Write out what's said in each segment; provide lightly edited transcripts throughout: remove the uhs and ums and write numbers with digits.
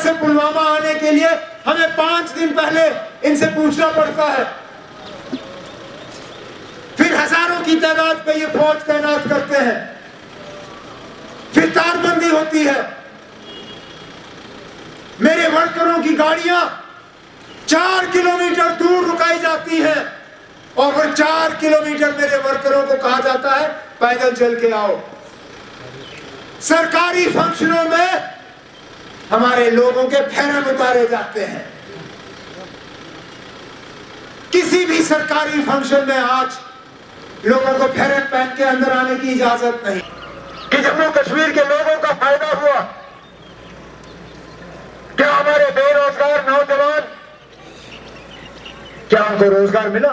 से पुलवामा आने के लिए हमें 5 दिन पहले इनसे पूछना पड़ता है, फिर हजारों की तादाद पे ये फौज तैनात करते हैं, फिर तारबंदी होती है। मेरे वर्करों की गाड़ियां 4 किलोमीटर दूर रुकाई जाती हैं और फिर 4 किलोमीटर मेरे वर्करों को कहा जाता है पैदल चल के आओ। सरकारी फंक्शनों में हमारे लोगों के फेरन उतारे जाते हैं। किसी भी सरकारी फंक्शन में आज लोगों को फेरन पहन के अंदर आने की इजाजत नहीं। कि जम्मू कश्मीर के लोगों का फायदा हुआ क्या? हमारे बेरोजगार नौजवान, क्या उनको रोजगार मिला?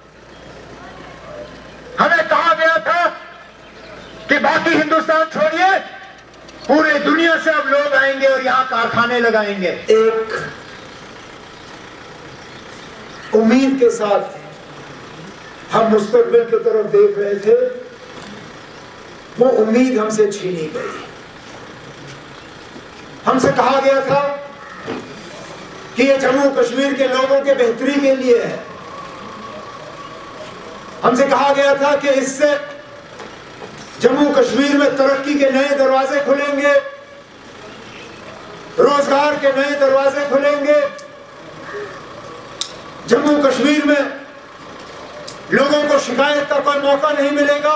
हमें कहा गया था कि बाकी हिंदुस्तान छोड़िए, पूरे दुनिया से अब लोग आएंगे और यहां कारखाने लगाएंगे। एक उम्मीद के साथ हम मुस्तकबिल की तरफ देख रहे थे, वो उम्मीद हमसे छीनी गई। हमसे कहा गया था कि ये जम्मू कश्मीर के लोगों के बेहतरी के लिए है। हमसे कहा गया था कि इससे जम्मू कश्मीर में तरक्की के नए दरवाजे खुलेंगे, रोजगार के नए दरवाजे खुलेंगे, जम्मू कश्मीर में लोगों को शिकायत का कोई मौका नहीं मिलेगा।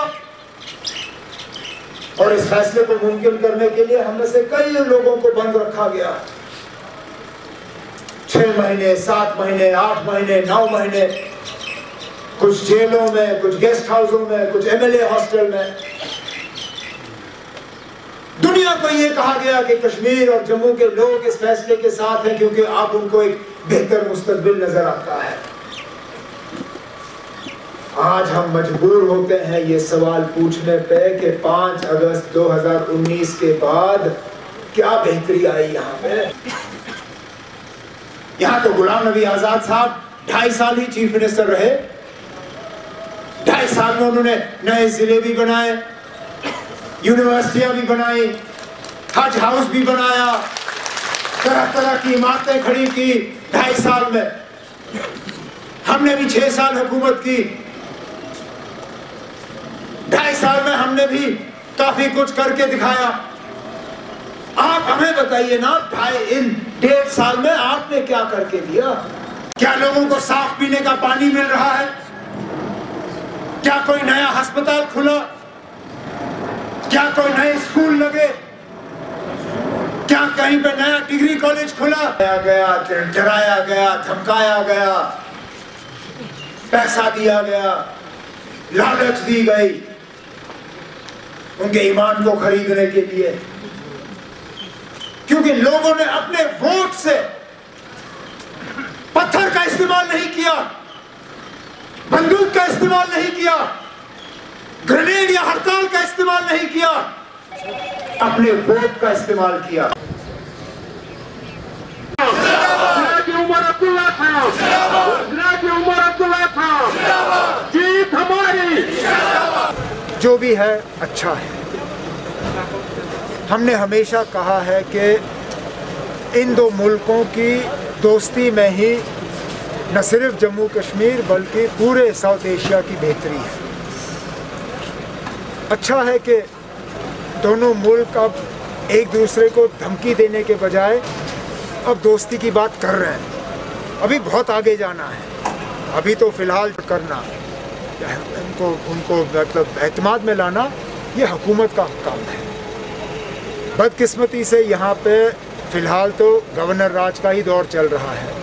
और इस फैसले को मुमकिन करने के लिए हम में से कई लोगों को बंद रखा गया। 6 महीने, 7 महीने, 8 महीने, 9 महीने, कुछ जेलों में, कुछ गेस्ट हाउसों में, कुछ एमएलए हॉस्टल में। दुनिया को यह कहा गया कि कश्मीर और जम्मू के लोग इस फैसले के साथ हैं क्योंकि अब उनको एक बेहतर मुस्तकबिल नजर आता है। आज हम मजबूर होते हैं ये सवाल पूछने पे कि 5 अगस्त 2019 के बाद क्या बेहतरी आई यहाँ पे? यहाँ तो गुलाम नबी आजाद साहब 2.5 साल ही चीफ मिनिस्टर रहे। 2.5 साल में उन्होंने नए जिले भी बनाए, यूनिवर्सिटियां भी बनाई, हज हाउस भी बनाया, तरह तरह की इमारतें खड़ी की 2.5 साल में। हमने भी 6 साल हुकूमत की। 2.5 साल में हमने भी काफी कुछ करके दिखाया। आप हमें बताइए ना, 1.5 साल में आपने क्या करके दिया? क्या लोगों को साफ पीने का पानी मिल रहा है? क्या कोई नया अस्पताल खुला? क्या कोई नए स्कूल लगे? क्या कहीं पे नया डिग्री कॉलेज खुला? गया, डराया गया, धमकाया गया, पैसा दिया गया, लालच दी गई उनके ईमान को खरीदने के लिए, क्योंकि लोगों ने अपने वोट से पत्थर का इस्तेमाल नहीं किया, बंदूक का इस्तेमाल नहीं किया, ग्रेनेड या हड़ताल का इस्तेमाल नहीं किया, अपने वोट का इस्तेमाल किया। उमर अब्दुल्ला था, उमर अब्दुल्ला था, जीत हमारी। जो भी है अच्छा है। हमने हमेशा कहा है कि इन दो मुल्कों की दोस्ती में ही न सिर्फ जम्मू कश्मीर बल्कि पूरे साउथ एशिया की बेहतरी है। अच्छा है कि दोनों मुल्क अब एक दूसरे को धमकी देने के बजाय अब दोस्ती की बात कर रहे हैं। अभी बहुत आगे जाना है, अभी तो फ़िलहाल करना उनको मतलब एतमाद में लाना ये हुकूमत का काम है। बदकिस्मती से यहाँ पे फ़िलहाल तो गवर्नर राज का ही दौर चल रहा है।